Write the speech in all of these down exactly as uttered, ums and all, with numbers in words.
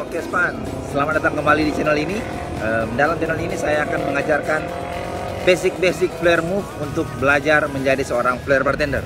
Oke Span, selamat datang kembali di channel ini. um, Dalam channel ini saya akan mengajarkan basic-basic flair move untuk belajar menjadi seorang flair bartender.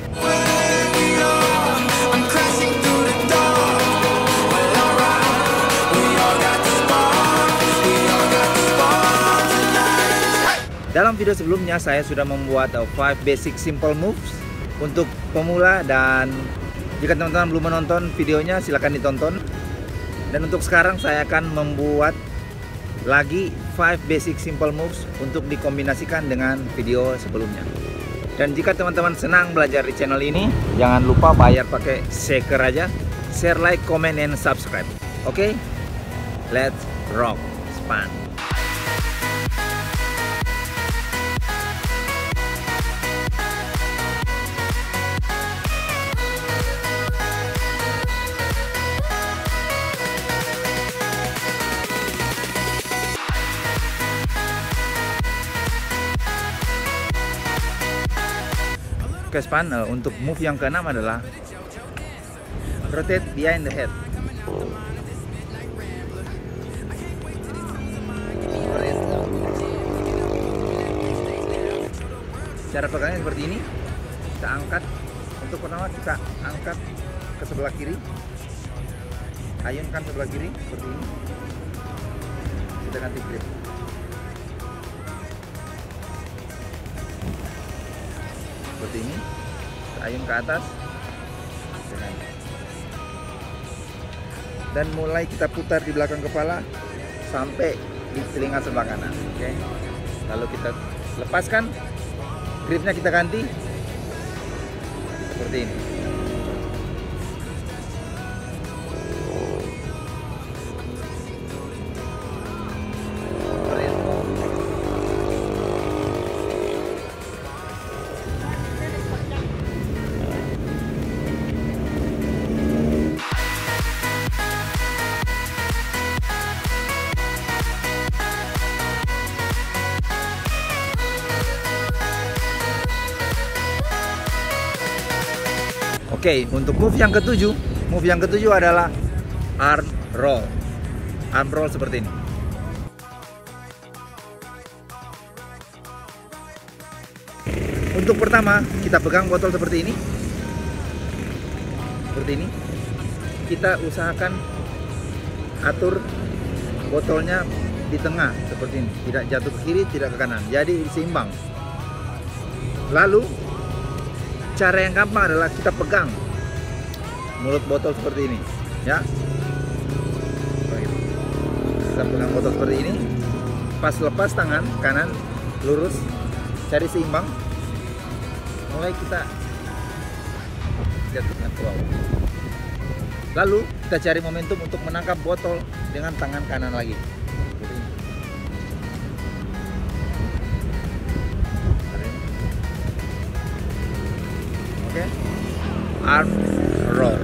Dalam video sebelumnya saya sudah membuat five basic simple moves untuk pemula, dan jika teman-teman belum menonton videonya silahkan ditonton. Dan untuk sekarang saya akan membuat lagi five basic simple moves untuk dikombinasikan dengan video sebelumnya. Dan jika teman-teman senang belajar di channel ini, jangan lupa bayar pakai shaker aja. Share, like, comment, and subscribe. Oke, okay? Let's rock Span. Oke Span, uh, untuk move yang keenam adalah rotate behind the head. Cara pegangnya seperti ini. Kita angkat. Untuk pertama kita angkat ke sebelah kiri, ayunkan sebelah kiri seperti ini. Kita ganti grip. Seperti ini, ayun ke atas, dan mulai kita putar di belakang kepala sampai di telinga sebelah kanan. Oke, lalu kita lepaskan, gripnya kita ganti seperti ini. Oke, untuk move yang ketujuh, move yang ketujuh adalah arm roll. Arm roll seperti ini. Untuk pertama, kita pegang botol seperti ini. Seperti ini. Kita usahakan atur botolnya di tengah seperti ini, tidak jatuh ke kiri, tidak ke kanan. Jadi seimbang. Lalu cara yang gampang adalah kita pegang mulut botol seperti ini, ya. Kita pegang botol seperti ini. Pas lepas tangan kanan lurus, cari seimbang. Mulai kita jatuhkan ke bawah. Lalu kita cari momentum untuk menangkap botol dengan tangan kanan lagi. Oke, arm roll.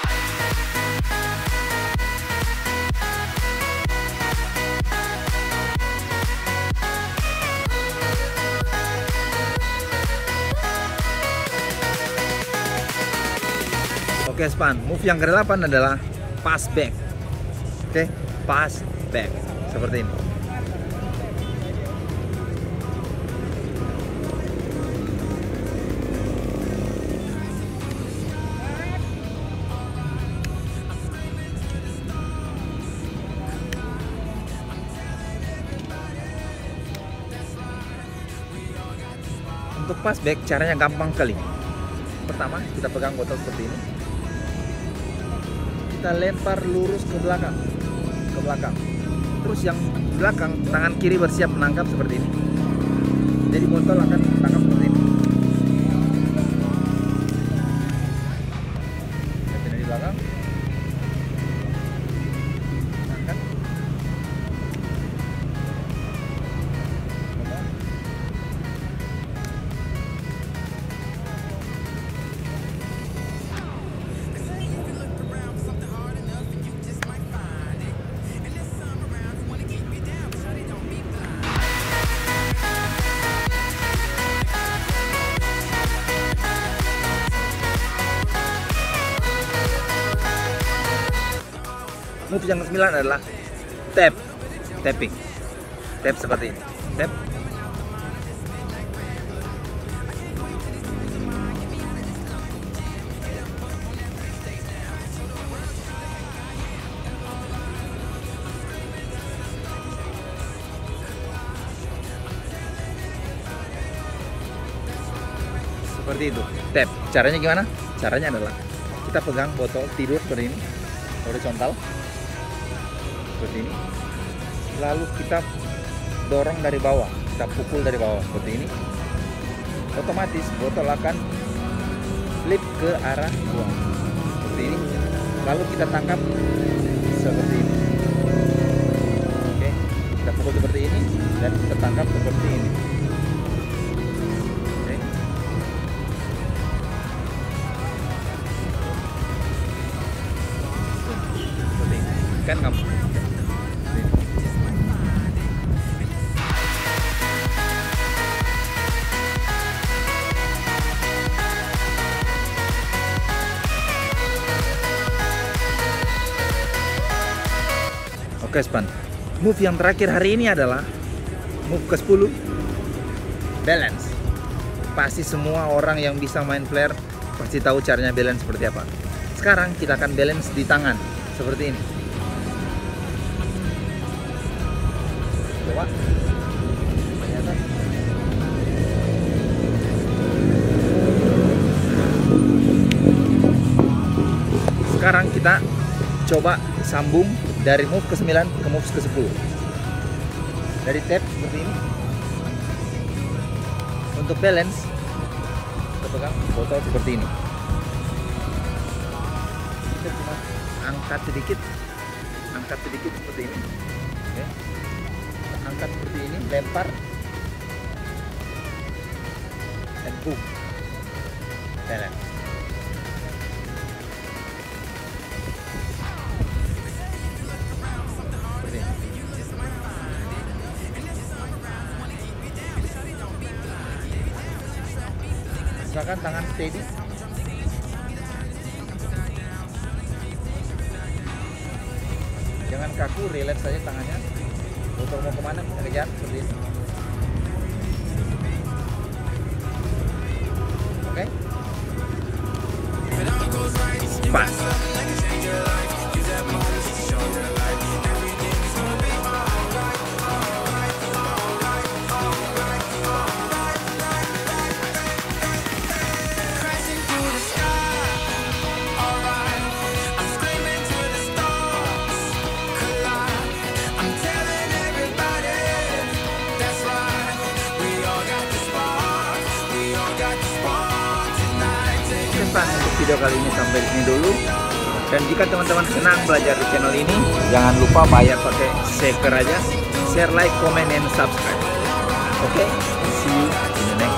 Oke Span, move yang kedelapan adalah pass back. Oke, pass back seperti ini. Untuk pass back caranya gampang sekali. Pertama, kita pegang botol seperti ini. Kita lempar lurus ke belakang. Ke belakang. Terus yang belakang, tangan kiri bersiap menangkap seperti ini. Jadi botol akan tangkap seperti ini. Kita di belakang. Angkat. Move yang kesembilan adalah tap, tapping, tap seperti ini, tap. Seperti itu, tap. Caranya gimana? Caranya adalah kita pegang botol tidur seperti ini, horizontal, seperti ini. Lalu kita dorong dari bawah, kita pukul dari bawah seperti ini. Otomatis botol akan flip ke arah buang, seperti ini. Lalu kita tangkap seperti ini. Oke, kita pukul seperti ini dan kita tangkap seperti ini. Kan kamu Oke Span, move yang terakhir hari ini adalah move ke sepuluh, balance. Pasti semua orang yang bisa main flare pasti tahu caranya balance seperti apa. Sekarang kita akan balance di tangan seperti ini. Coba. Sekarang kita coba sambung dari move ke sembilan ke move ke sepuluh. Dari tap seperti ini. Untuk balance, kita pegang botol seperti ini. Kita cuma angkat sedikit, angkat sedikit seperti ini. Oke. Angkat seperti ini, lempar, dan boom, balance. Seperti ini. Misalkan tangan steady, jangan kaku, relax saja tangannya. Botol mau kemana kita kejar seperti ini. Oke, pas. Untuk video kali ini sampai sini dulu. Dan jika teman-teman senang belajar di channel ini, jangan lupa bayar pakai share aja, share, like, comment, and subscribe. Oke, okay? See you in the next